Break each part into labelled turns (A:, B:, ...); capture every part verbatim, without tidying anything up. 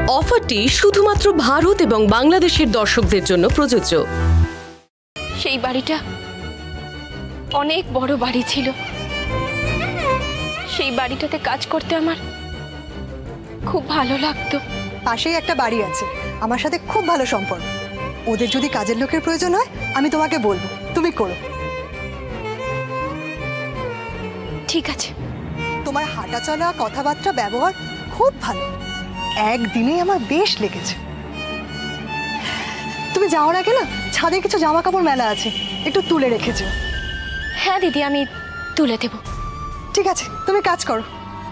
A: অফারটি শুধুমাত্র ভারত এবং বাংলাদেশের দর্শকদের জন্য প্রযোজ্য।
B: সেই বাড়িটা অনেক বড় বাড়ি ছিল। সেই বাড়িটাতে কাজ করতে আমার খুব ভালো লাগতো।
C: পাশেই একটা বাড়ি আছে, আমার সাথে খুব ভালো সম্পর্ক। ওদের যদি কাজের লোকের প্রয়োজন হয় আমি তোমাকে বলবো, তুমি করো।
B: ঠিক আছে।
C: তোমার হাঁটা চলা, কথাবার্তা, ব্যবহার খুব ভালো, একদিনেই আমার বেশ লেগেছে। তুমি যাওয়ার আগে না ছাদে কিছু জামা কাপড় মেলা আছে, একটু তুলে রেখেছো।
B: হ্যাঁ দিদি, আমি তুলে দেব।
C: ঠিক আছে, তুমি কাজ করো।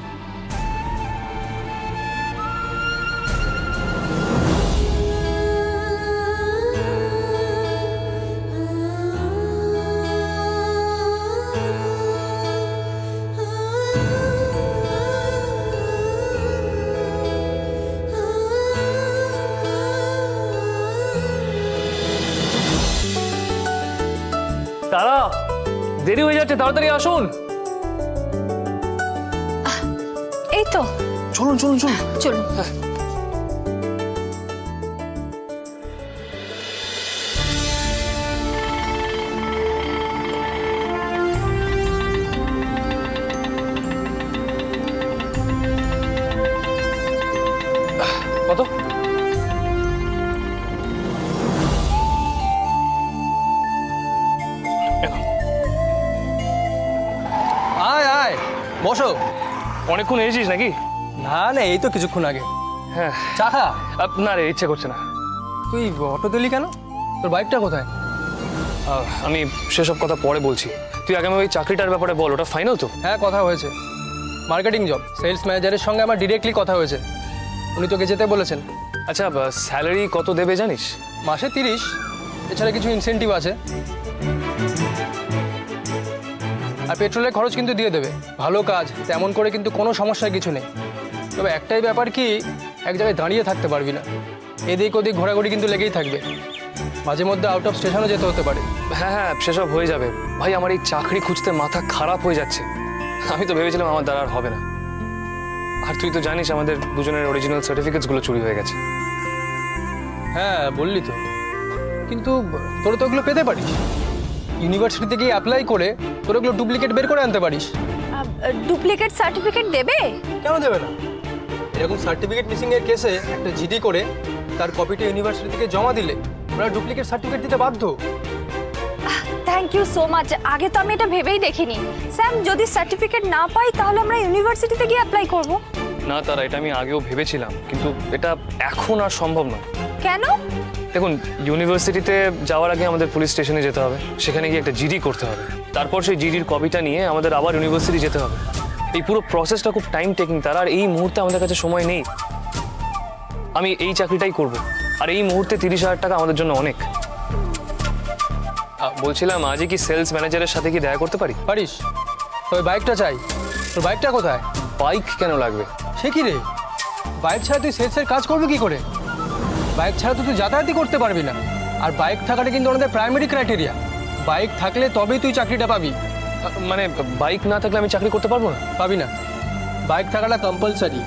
D: তারা দেরি হয়ে যাচ্ছে, তাড়াতাড়ি আসুন।
B: এই তো
D: চলুন চলুন চলুন
B: চলুন।
D: কত?
E: আয় আয় বসো।
D: অনেকক্ষণ এসেছিস নাকি?
E: না না, এই তো কিছুক্ষণ আগে।
D: হ্যাঁ।
E: চা খা।
D: না রে, ইচ্ছে করছে না।
E: তুই অটো দিলি কেন? তোর বাইকটা কোথায়?
D: আমি সেসব কথা পরে বলছি, তুই আগে আমি ওই চাকরিটার ব্যাপারে বল, ওটা ফাইনাল তো?
E: হ্যাঁ, কথা হয়েছে। মার্কেটিং জব, সেলস ম্যানেজারের সঙ্গে আমার ডিরেক্টলি কথা হয়েছে। উনি তোকে যেতে বলেছেন।
D: আচ্ছা, স্যালারি কত দেবে জানিস?
E: মাসে তিরিশ, এছাড়া কিছু ইনসেন্টিভ আছে, আর পেট্রোলের খরচ কিন্তু দিয়ে দেবে। ভালো কাজ, তেমন করে কিন্তু কোনো সমস্যা কিছু নেই। তবে একটাই ব্যাপার কি, এক জায়গায় দাঁড়িয়ে থাকতে পারবি না, এদিক ওদিক ঘোরাঘুরি কিন্তু লেগেই থাকবে। মাঝে মধ্যে আউট অফ স্টেশনও যেতে হতে পারে।
D: হ্যাঁ হ্যাঁ, সেসব হয়ে যাবে ভাই। আমার এই চাকরি খুঁজতে মাথা খারাপ হয়ে যাচ্ছে। আমি তো ভেবেছিলাম আমার দ্বারা আর হবে না। আর তুই তো জানিস আমাদের দুজনের অরিজিনাল সার্টিফিকেটসগুলো চুরি হয়ে গেছে।
E: হ্যাঁ বললি তো, কিন্তু তোরা তো ওগুলো পেতে পারিস। ইউনিভার্সিটিতে গিয়ে অ্যাপ্লাই করে তোর ওগুলো ডুপ্লিকেট বের করে আনতে পারিস।
B: ডুপ্লিকেট সার্টিফিকেট দেবে?
E: কেন দেবে না? এরকম সার্টিফিকেট মিসিং এর কেসে একটা জিডি করে তার কপিটা ইউনিভার্সিটি থেকে জমা দিলে ওরা ডুপ্লিকেট সার্টিফিকেট দিতে বাধ্য।
B: Thank you so much. আগে তো আমি এটা ভেবেই দেখিনি। স্যাম, যদি সার্টিফিকেট না পাই তাহলে আমরা ইউনিভার্সিটিতে গিয়ে অ্যাপ্লাই করব।
D: না তারা, এটা আমি আগেও ভেবেছিলাম, কিন্তু এটা এখন আর সম্ভব নয়।
B: কেন?
D: দেখুন, ইউনিভার্সিটিতে যাওয়ার আগে আমাদের পুলিশ স্টেশনে যেতে হবে, সেখানে গিয়ে একটা জিডি করতে হবে, তারপর সেই জিডির কপিটা নিয়ে আমাদের আবার ইউনিভার্সিটি যেতে হবে। এই পুরো প্রসেসটা খুব টাইম টেকিং, তার আর এই মুহূর্তে আমাদের কাছে সময় নেই। আমি এই চাকরিটাই করব, আর এই মুহূর্তে তিরিশ হাজার টাকা আমাদের জন্য অনেক। বলছিলাম আজই কি সেলস ম্যানেজারের সাথে কি দেখা করতে পারি?
E: পারিস। তবে বাইকটা চাই। তোর বাইকটা কোথায়?
D: বাইক কেন লাগবে?
E: সে কি রে, বাইক ছাড়া তুই সেলসের কাজ করবি কি করে? বাইক ছাড়া তো তুই যাতায়াতই করতে পারবি না। আর বাইক থাকাটা কিন্তু আমাদের প্রাইমারি ক্রাইটেরিয়া। বাইক থাকলে তবেই তুই চাকরিটা পাবি।
D: মানে বাইক না থাকলে আমি চাকরি করতে পারবো না?
E: পাবি না, বাইক থাকাটা কম্পালসারি।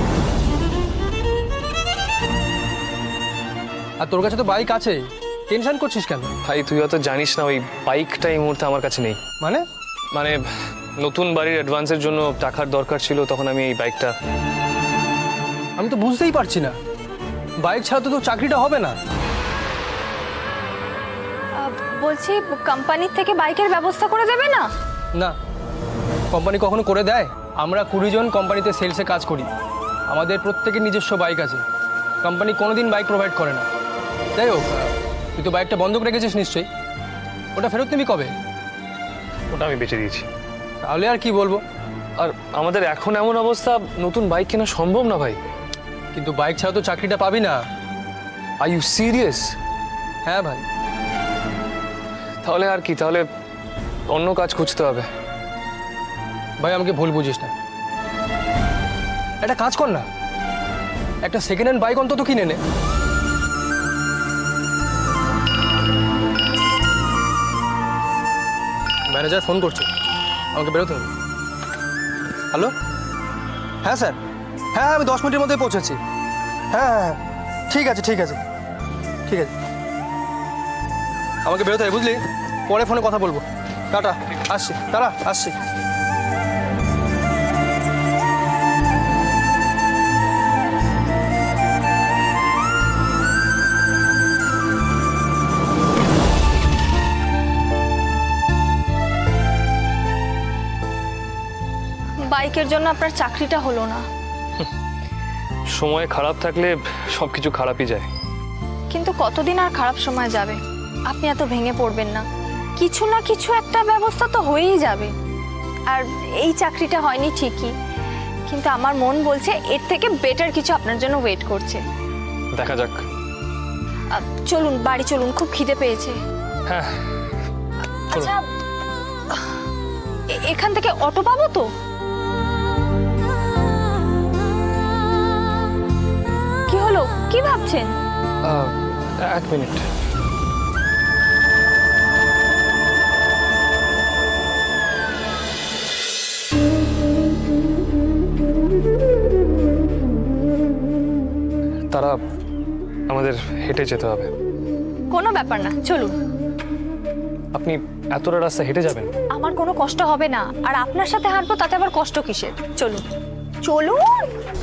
E: আর তোর কাছে তো বাইক আছে, টেনশন করছিস কেন?
D: ভাই তুই হয়তো জানিস না, ওই বাইকটা এই মুহূর্তে আমার কাছে নেই।
E: মানে?
D: মানে নতুন বাড়ির অ্যাডভান্সের জন্য টাকার দরকার ছিল, তখন আমি এই বাইকটা।
E: আমি তো বুঝতেই পারছি না, বাইক ছাড়া তো তোর চাকরিটা হবে না।
B: বলছি কোম্পানির থেকে বাইকের ব্যবস্থা করে দেবে না?
E: না, কোম্পানি কখনো করে দেয়? আমরা কুড়ি জন কোম্পানিতে সেলসে কাজ করি, আমাদের প্রত্যেকের নিজস্ব বাইক আছে। কোম্পানি কোনোদিন বাইক প্রোভাইড করে না। যাই হোক, তুই তো বাইকটা বন্ধক রেখেছিস নিশ্চয়ই, ওটা ফেরত নিবি কবে?
D: ওটা আমি বেঁচে দিয়েছি।
E: তাহলে আর কি বলবো।
D: আর আমাদের এখন এমন অবস্থা, নতুন বাইক কেনা সম্ভব না ভাই।
E: কিন্তু বাইক ছাড়া তো চাকরিটা পাবি না।
D: Are you serious?
E: হ্যাঁ ভাই।
D: তাহলে আর কি, তাহলে অন্য কাজ খুঁজতে হবে।
E: ভাই আমাকে ভুল বুঝিস না, একটা কাজ কর না, একটা সেকেন্ড হ্যান্ড বাইক অন্তত কিনে নে। ম্যানেজার ফোন করছে, আমাকে বেরোতে হবে। হ্যালো, হ্যাঁ স্যার, হ্যাঁ আমি দশ মিনিটের মধ্যে পৌঁছেছি। হ্যাঁ হ্যাঁ ঠিক আছে ঠিক আছে ঠিক আছে আমাকে বেরোতে হবে বুঝলি, পরে ফোনে কথা বলবো। টাটা, আসছি, তারা আসছি।
B: বাইকের জন্য আপনার চাকরিটা হলো না,
D: সময় খারাপ থাকলে সব কিছু খারাপই যায়।
B: কিন্তু কতদিন আর খারাপ সময় যাবে? আপনি এত ভেঙে পড়বেন না, কিছু না কিছু একটা ব্যবস্থা তো হয়েই যাবে। আর এই চাকরিটা হয়নি ঠিকই, কিন্তু আমার মন বলছে এর থেকে বেটার কিছু আপনার জন্য ওয়েট করছে।
D: দেখা যাক।
B: আহ, চলুন বাড়ি চলুন, খুব খিদে পেয়েছে।
D: হ্যাঁ
B: আচ্ছা, এ- এখান থেকে অটো পাবো তো? কি হলো, কি ভাবছেন?
D: আহ, এক মিনিট। তারা আমাদের হেঁটে যেতে হবে।
B: কোনো ব্যাপার না, চলুন।
D: আপনি এতটা রাস্তা হেঁটে যাবেন?
B: আমার কোনো কষ্ট হবে না, আর আপনার সাথে হাঁটবো তাতে আবার কষ্ট কিসের? চলুন চলুন।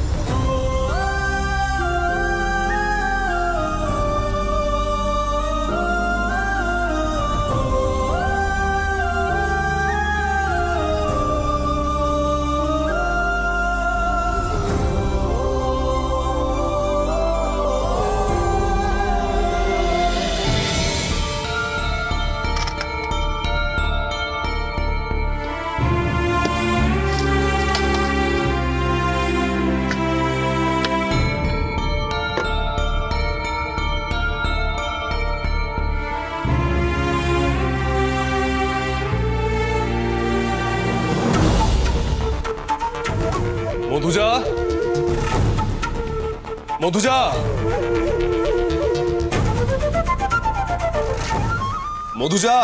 F: মধুজা, মধুজা, মধুজা,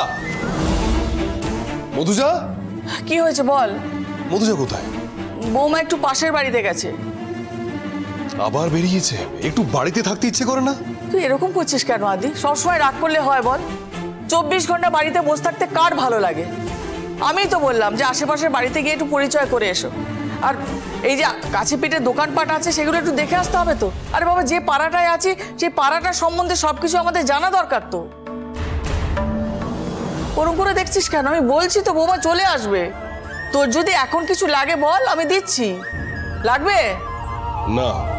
F: মধুজা,
G: কি হয়েছে বল?
F: মধুজা কোথায়?
G: বৌমা একটু পাশের বাড়িতে গেছে।
F: আবার বেরিয়েছে? একটু বাড়িতে থাকতে ইচ্ছে করে না?
G: তুই এরকম করছিস কেন আদি? সবসময় রাগ করলে হয় বল? চব্বিশ ঘন্টা বাড়িতে বসে থাকতে কার ভালো লাগে? আমি তো বললাম যে আশেপাশের বাড়িতে গিয়ে একটু পরিচয় করে এসো। আর এই যে কাছে পিঠে দোকানপাট আছে সেগুলো একটু দেখে আসতে হবে তো। আরে বাবা, যে পাড়াটায় আছি সেই পাড়াটার সম্বন্ধে সবকিছু আমাদের জানা দরকার তো। ওরকম করে দেখছিস কেন? আমি বলছি তো বৌমা চলে আসবে। তোর যদি এখন কিছু লাগে বল, আমি দিচ্ছি। লাগবে
F: না,